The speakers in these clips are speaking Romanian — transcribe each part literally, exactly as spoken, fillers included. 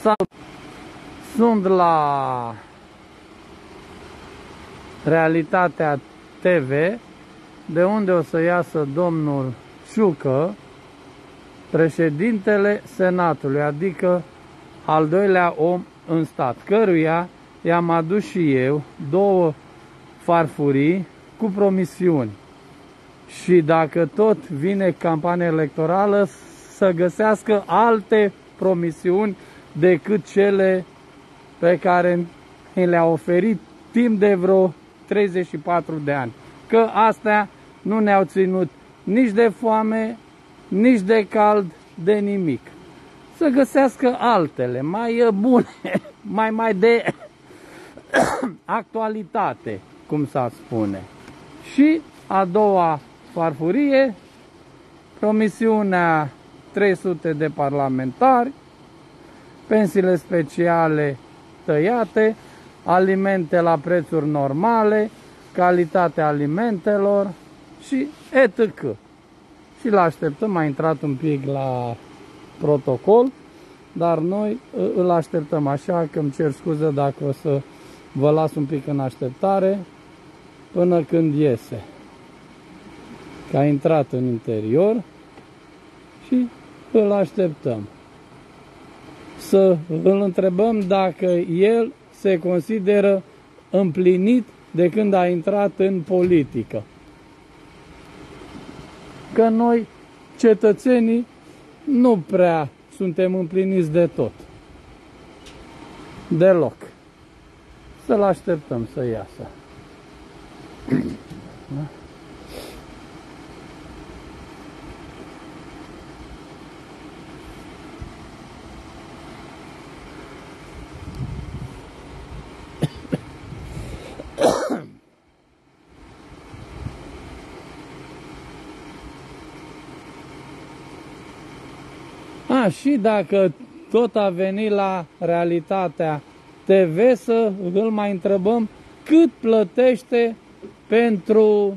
Sunt la Realitatea T V, de unde o să iasă domnul Ciucă, președintele Senatului, adică al doilea om în stat, căruia i-am adus și eu două farfurii cu promisiuni. Și dacă tot vine campania electorală, să găsească alte promisiuni decât cele pe care mi le-a oferit timp de vreo treizeci și patru de ani. Că astea nu ne-au ținut nici de foame, nici de cald, de nimic. Să găsească altele, mai bune, mai mai de actualitate, cum s-ar spune. Și a doua farfurie, promisiunea trei sute de parlamentari, pensiile speciale tăiate, alimente la prețuri normale, calitatea alimentelor și et cetera. Și l-așteptăm, a intrat un pic la protocol, dar noi îl așteptăm așa, că îmi cer scuze dacă o să vă las un pic în așteptare până când iese. Că a intrat în interior și îl așteptăm. Să îl întrebăm dacă el se consideră împlinit de când a intrat în politică. Că noi, cetățenii, nu prea suntem împliniți de tot. Deloc. Să-l așteptăm să iasă. Da? A, și dacă tot a venit la Realitatea T V, să îl mai întrebăm cât plătește pentru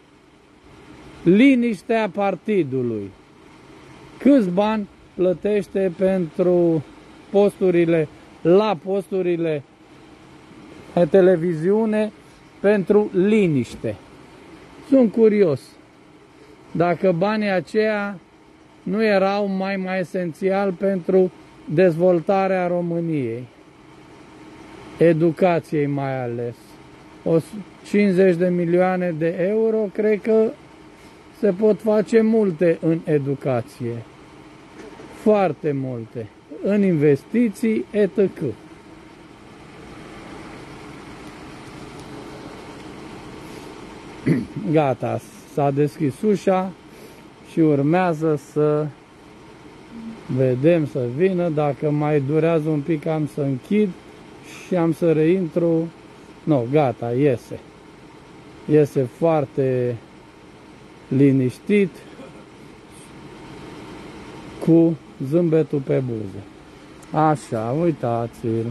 liniștea partidului. Câți bani plătește pentru posturile, la posturile de televiziune, pentru liniște. Sunt curios dacă banii aceia nu erau mai mai esențial pentru dezvoltarea României, educației mai ales. O cincizeci de milioane de euro, cred că se pot face multe în educație. Foarte multe. În investiții, et cetera. Gata, s-a deschis ușa și urmează să vedem să vină. Dacă mai durează un pic, am să închid și am să reintru. Nu, gata, iese. Iese foarte liniștit, cu zâmbetul pe buze. Așa, uitați-l.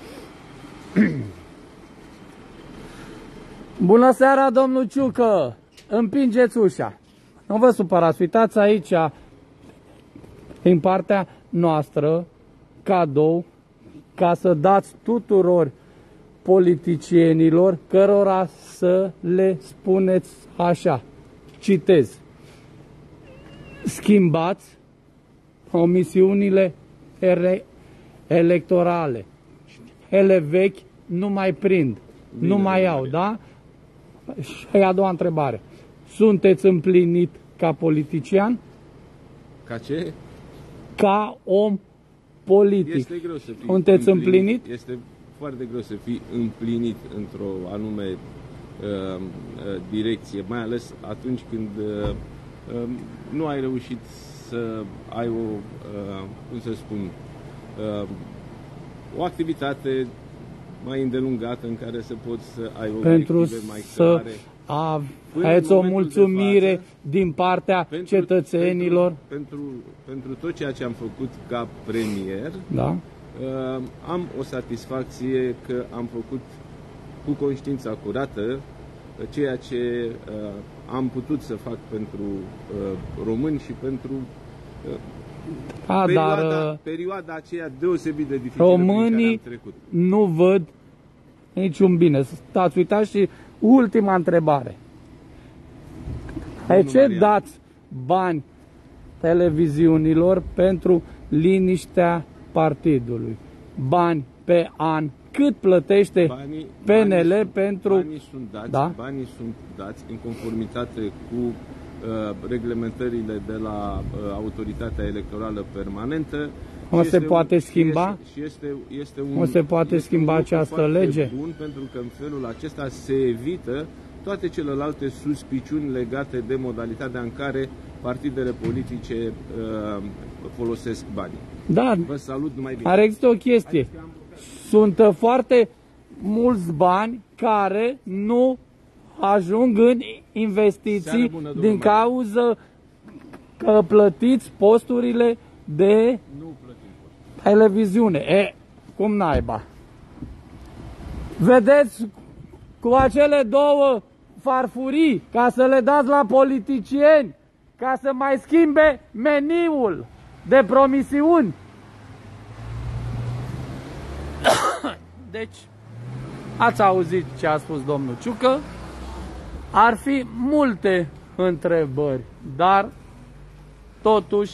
Bună seara, domnul Ciucă! Împingeți ușa. Nu vă supărați, uitați aici, în partea noastră, cadou, ca să dați tuturor politicienilor cărora să le spuneți așa. Citez. Schimbați omisiunile electorale. Ele vechi nu mai prind, bine, nu mai au, da? Și a doua întrebare. Sunteți împlinit ca politician? Ca ce? Ca om politic. Este greu să fii Sunteți împlinit? împlinit? Este foarte greu să fii împlinit într-o anume uh, uh, direcție, mai ales atunci când uh, uh, nu ai reușit să ai o, uh, cum să spun, uh, o activitate mai îndelungată în care să poți să ai pentru obiective mai să clare. Aveți o mulțumire față, din partea pentru, cetățenilor? Pentru, pentru, pentru tot ceea ce am făcut ca premier, da? uh, am o satisfacție că am făcut cu conștiința curată ceea ce uh, am putut să fac pentru uh, români și pentru uh, Da, perioada, dar perioada aceea deosebit de dificilă românii prin care am trecut. nu văd niciun bine. Stați, uitați și ultima întrebare. De ce Marian. dați bani televiziunilor pentru liniștea partidului? Bani pe an. Cât plătește Banii, P N L banii pentru... Sunt, banii, sunt dați, Da? banii sunt dați în conformitate cu uh, reglementările de la uh, Autoritatea Electorală Permanentă. Nu Și se este poate un, schimba? Este, și este, este un, Nu se poate este schimba un lucru această foarte lege? bun, pentru că în felul acesta se evită toate celelalte suspiciuni legate de modalitatea în care partidele politice uh, folosesc banii. Da, Vă salut, numai bine. dar există o chestie. Sunt uh, foarte mulți bani care nu ajung în investiții Seară bună, domnul din Marian. cauză că plătiți posturile de Nu plătim. televiziune. E, cum naiba? Vedeți cu acele două farfurii ca să le dați la politicieni, ca să mai schimbe meniul de promisiuni. Deci, ați auzit ce a spus domnul Ciucă, ar fi multe întrebări, dar totuși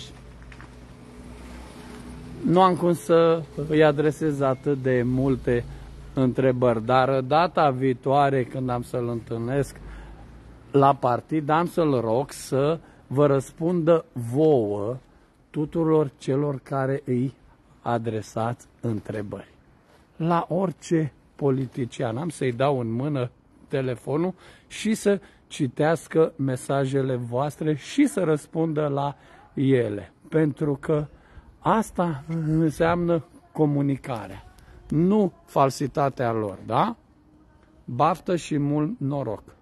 nu am cum să îi adresez atât de multe întrebări, dar data viitoare când am să-l întâlnesc la partid, am să-l rog să vă răspundă vouă tuturor celor care îi adresați întrebări. La orice politician. Am să-i dau în mână telefonul și să citească mesajele voastre și să răspundă la ele. Pentru că asta înseamnă comunicarea, nu falsitatea lor, da? Baftă și mult noroc!